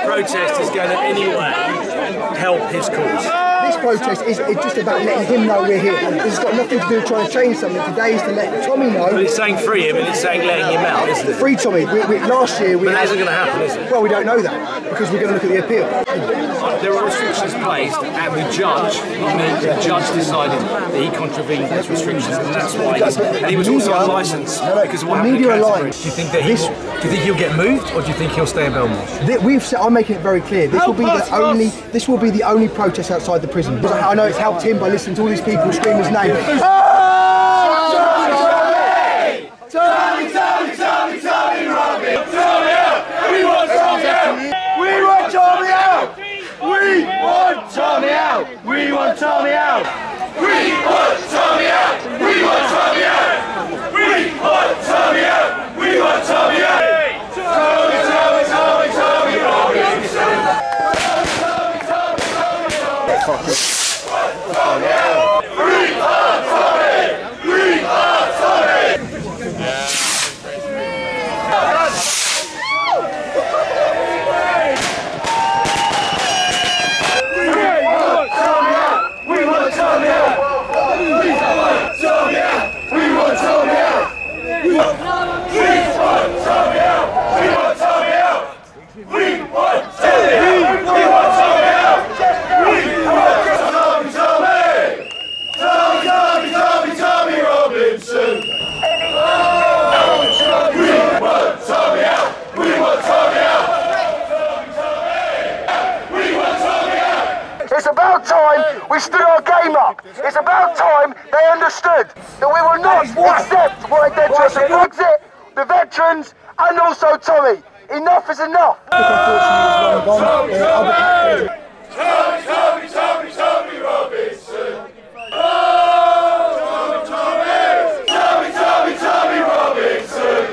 protest is going to anyway help his cause. This protest is just about letting him know we're here. It's got nothing to do with trying to change something. Today is to let Tommy know. But it's saying free him and it's saying letting him out, isn't it? Free Tommy. Last year we. But that isn't going to happen, is it? Well, we don't know that because we're going to look at the appeal. There are restrictions placed, and the judge decided that he contravened those restrictions, and that's why. And he was also on licence because of what happened in Canterbury. Do you think that he'll get moved, or do you think he'll stay in Belmore? I'm making it very clear. This will be the only protest outside the prison. Because I know it's helped him by listening to all these people scream his name. Tommy, Tommy, Tommy, Tommy, Robin! Tommy out! We want Tommy out! We want Tommy out! We want Tommy out! We want Tommy out! We want Tommy out! We want Tommy out! We want Tommy out! We want Tommy out! Tommy, Tommy, Tommy, Tommy, Robinson! Tommy, Tommy, Tommy, Tommy, Tommy out! We are Tommy! We are Tommy! It's about time we stood our game up. It's about time they understood that we will not accept what they did to us, the Brexit, the veterans, and also Tommy. Enough is enough.